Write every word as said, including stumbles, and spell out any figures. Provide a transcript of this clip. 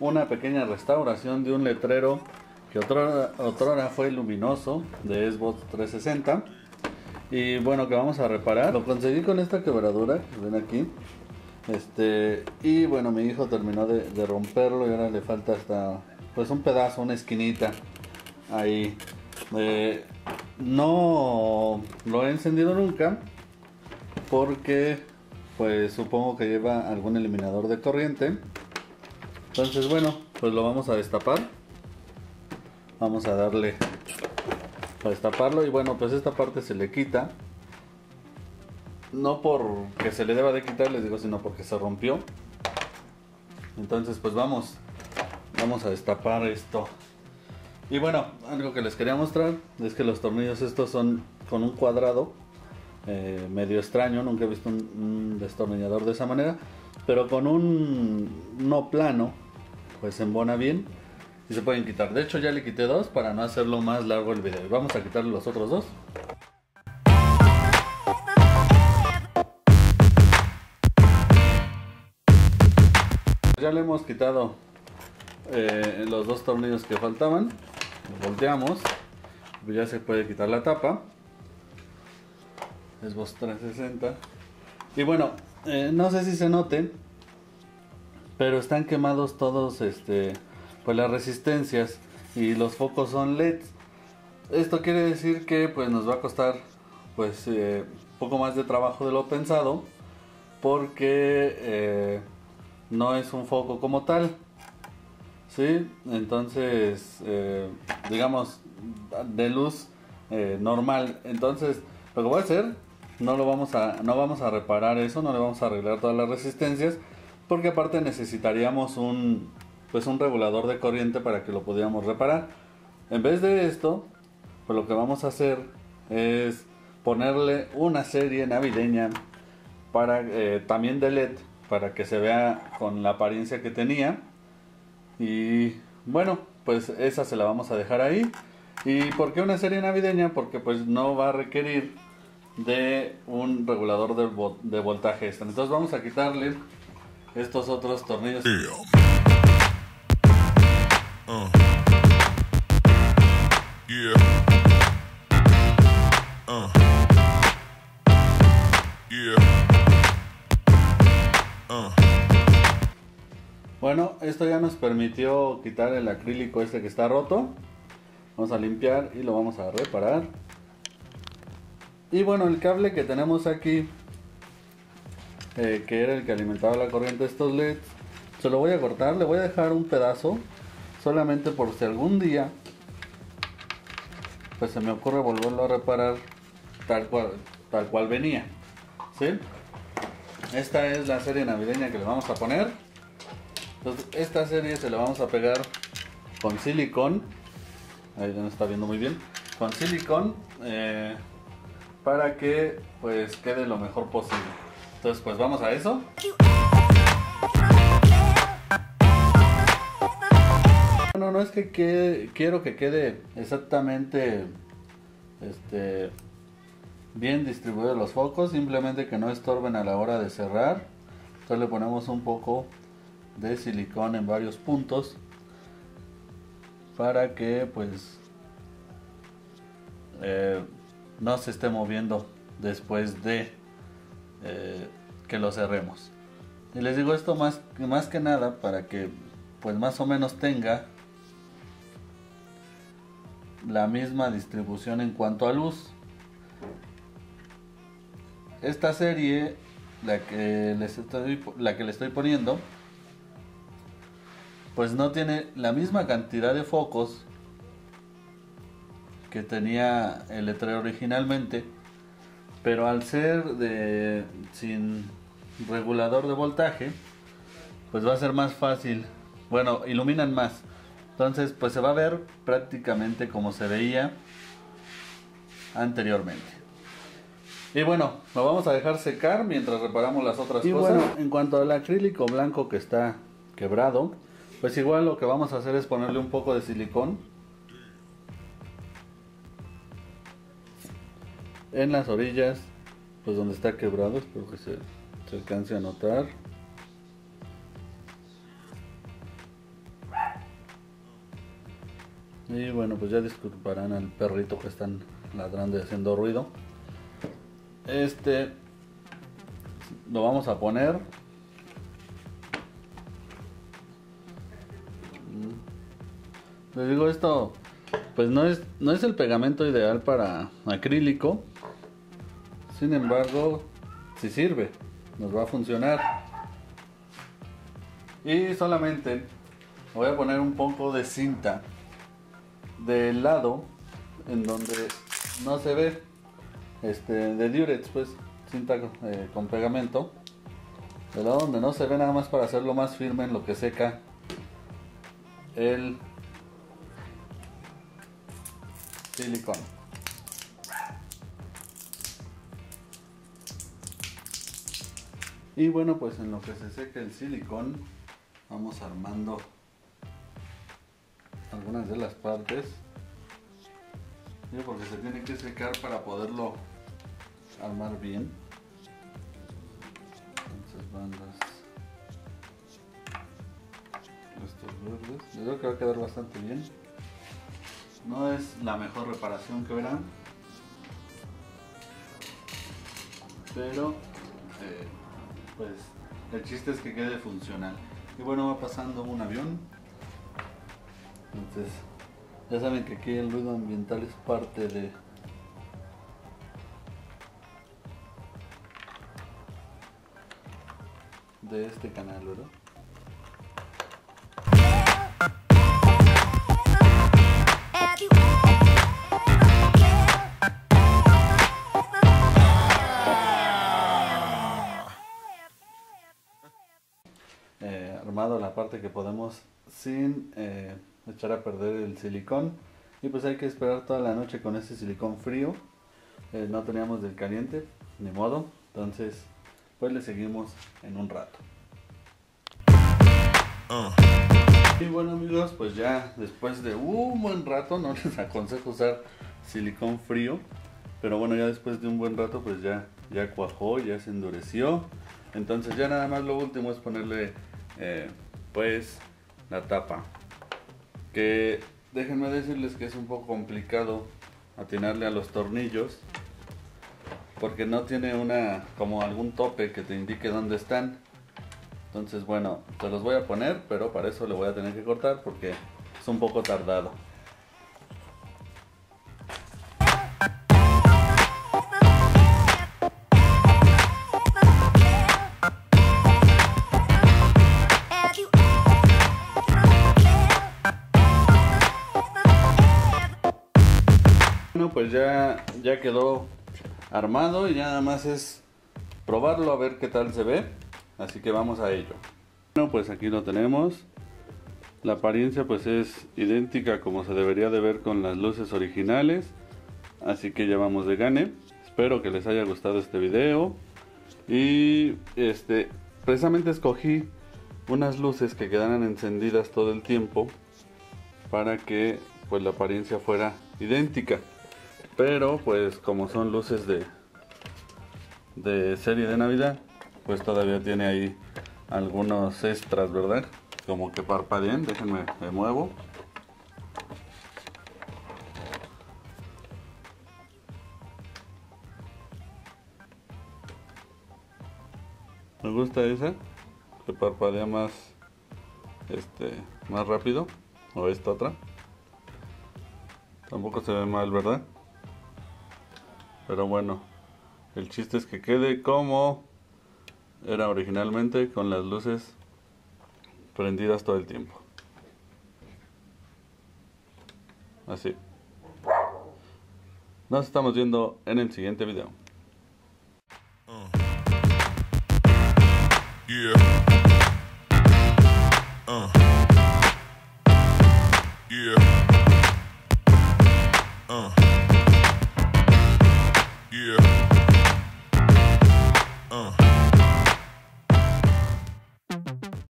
una pequeña restauración de un letrero que otrora, otrora fue luminoso de Xbox trescientos sesenta. Y bueno, que vamos a reparar. Lo conseguí con esta quebradura que ven aquí. Este, y bueno, mi hijo terminó de, de romperlo y ahora le falta hasta pues un pedazo, una esquinita ahí. Eh, no lo he encendido nunca porque pues supongo que lleva algún eliminador de corriente. Entonces bueno, pues lo vamos a destapar. Vamos a darle a destaparlo y bueno, pues esta parte se le quita. No porque se le deba de quitar, les digo, sino porque se rompió. Entonces pues vamos Vamos a destapar esto. Y bueno, algo que les quería mostrar es que los tornillos estos son con un cuadrado eh, medio extraño. Nunca he visto un, un destornillador de esa manera, pero con un no plano pues se embona bien y se pueden quitar. De hecho ya le quité dos para no hacerlo más largo el video. Vamos a quitarle los otros dos. Ya le hemos quitado eh, los dos tornillos que faltaban. Volteamos, pues ya se puede quitar la tapa. Xbox trescientos sesenta. Y bueno, eh, no sé si se note, pero están quemados todos este, pues las resistencias y los focos son L E Ds. Esto quiere decir que pues nos va a costar pues eh, poco más de trabajo de lo pensado, porque eh, no es un foco como tal, ¿sí? Entonces eh, digamos de luz eh, normal. Entonces lo que voy a hacer, no lo vamos a no vamos a reparar eso, no le vamos a arreglar todas las resistencias, porque aparte necesitaríamos un pues un regulador de corriente para que lo pudiéramos reparar. En vez de esto, pues lo que vamos a hacer es ponerle una serie navideña para eh, también de L E D, para que se vea con la apariencia que tenía. Y bueno, pues esa se la vamos a dejar ahí. ¿Y por qué una serie navideña? Porque pues no va a requerir de un regulador de, vo de voltaje extra. Entonces vamos a quitarle estos otros tornillos. Uh. Yeah. Uh. Yeah. Uh. Bueno, esto ya nos permitió quitar el acrílico este que está roto. Vamos a limpiar y lo vamos a reparar. Y bueno, el cable que tenemos aquí, eh, que era el que alimentaba la corriente de estos L E Ds, se lo voy a cortar. Le voy a dejar un pedazo solamente por si algún día pues se me ocurre volverlo a reparar tal cual, tal cual venía, ¿sí? Esta es la serie navideña que le vamos a poner. Entonces esta serie se la vamos a pegar con silicón. Ahí ya no está viendo muy bien. Con silicón eh, para que pues quede lo mejor posible. Entonces pues vamos a eso. No, no es que quede, quiero que quede exactamente este, bien distribuidos los focos, simplemente que no estorben a la hora de cerrar. Entonces le ponemos un poco de silicón en varios puntos para que pues eh, no se esté moviendo después de eh, que lo cerremos. Y les digo esto más, más que nada para que pues más o menos tenga la misma distribución en cuanto a luz. Esta serie, la que les estoy, la que le estoy poniendo, pues no tiene la misma cantidad de focos que tenía el letrero originalmente, pero al ser de sin regulador de voltaje, pues va a ser más fácil. Bueno, iluminan más. Entonces pues se va a ver prácticamente como se veía anteriormente. Y bueno, lo vamos a dejar secar mientras reparamos las otras y cosas. Bueno, en cuanto al acrílico blanco que está quebrado, pues igual lo que vamos a hacer es ponerle un poco de silicón en las orillas, pues donde está quebrado. Espero que se, se alcance a notar. Y bueno, pues ya disculparán al perrito que están ladrando y haciendo ruido. Este lo vamos a poner. Les digo, esto pues no es, no es el pegamento ideal para acrílico. Sin embargo, si sirve, nos va a funcionar. Y solamente voy a poner un poco de cinta del lado en donde no se ve, este, de Durex, pues cinta eh, con pegamento, del lado donde no se ve, nada más para hacerlo más firme en lo que seca el silicón. Y bueno, pues en lo que se seca el silicón, vamos armando algunas de las partes. ¿Sí? Porque se tiene que secar para poderlo armar bien. Entonces van las, estos verdes. Yo creo que va a quedar bastante bien. No es la mejor reparación que verán, pero eh, pues el chiste es que quede funcional. Y bueno, va pasando un avión. Entonces ya saben que aquí el ruido ambiental es parte de de este canal, ¿verdad? Eh, armado la parte que podemos sin eh, echar a perder el silicón, y pues hay que esperar toda la noche con este silicón frío. Eh, no teníamos del caliente, ni modo, entonces pues le seguimos en un rato. uh. Y bueno amigos, pues ya después de un buen rato, no les aconsejo usar silicón frío, pero bueno, ya después de un buen rato pues ya, ya cuajó, ya se endureció. Entonces ya nada más lo último es ponerle eh, pues la tapa, que déjenme decirles que es un poco complicado atinarle a los tornillos, porque no tiene una como algún tope que te indique dónde están. Entonces bueno, se los voy a poner, pero para eso le voy a tener que cortar porque es un poco tardado. Bueno, pues ya, ya quedó armado y ya nada más es probarlo a ver qué tal se ve. Así que vamos a ello. Bueno, pues aquí lo tenemos. La apariencia pues es idéntica como se debería de ver con las luces originales. Así que ya vamos de gane. Espero que les haya gustado este video. Y este precisamente escogí unas luces que quedaran encendidas todo el tiempo para que pues la apariencia fuera idéntica. Pero pues como son luces de, de serie de Navidad, pues todavía tiene ahí algunos extras, ¿verdad? Como que parpadeen. Déjenme, me muevo. Me gusta esa, que parpadea más, este, más rápido. O esta otra. Tampoco se ve mal, ¿verdad? Pero bueno, el chiste es que quede como era originalmente, con las luces prendidas todo el tiempo. Así. Nos estamos viendo en el siguiente video. Uh. Yeah. Uh. Yeah. Uh.